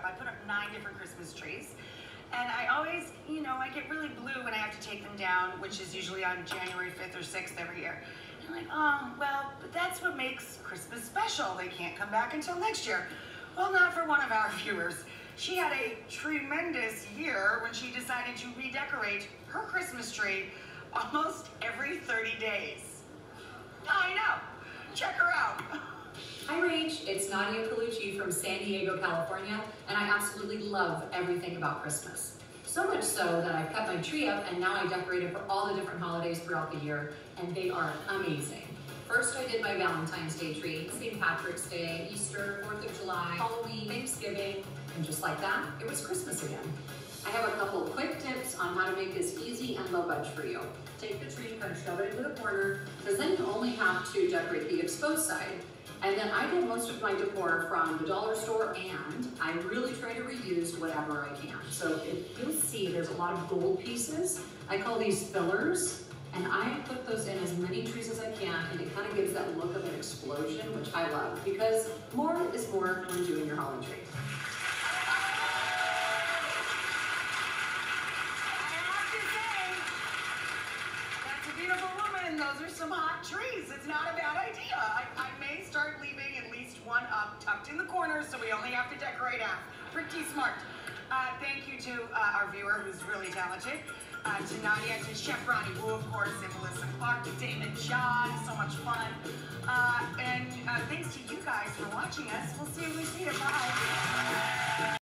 I put up 9 different Christmas trees. And I always, I get really blue when I have to take them down, which is usually on January 5th or 6th every year. And I'm like, oh, well, but that's what makes Christmas special. They can't come back until next year. Well, not for one of our viewers. She had a tremendous year when she decided to redecorate her Christmas tree almost every 30 days. I know. Check her out. Hi Rach, it's Nadia Colucci from San Diego, California, and I absolutely love everything about Christmas. So much so that I've kept my tree up and now I decorate it for all the different holidays throughout the year, and they are amazing. First I did my Valentine's Day tree, St. Patrick's Day, Easter, 4th of July, Halloween, Thanksgiving, and just like that, it was Christmas again. I have a couple of quick tips on how to make this easy and low budget for you. Take the tree, kind of shove it into the corner, because then you only have to decorate the exposed side. And then I get most of my decor from the dollar store, and I really try to reuse whatever I can. So if you'll see, there's a lot of gold pieces. I call these fillers, and I put those in as many trees as I can, and it kind of gives that look of an explosion, which I love, because more is more when doing your holly tree. Beautiful woman, those are some hot trees. It's not a bad idea. I may start leaving at least one up tucked in the corner so we only have to decorate half. Pretty smart. Thank you to our viewer who's really talented, to Nadia, to Chef Ronnie Wu, of course, and Melissa Clark, to Damon John, so much fun. And thanks to you guys for watching us. We'll see you later. Bye.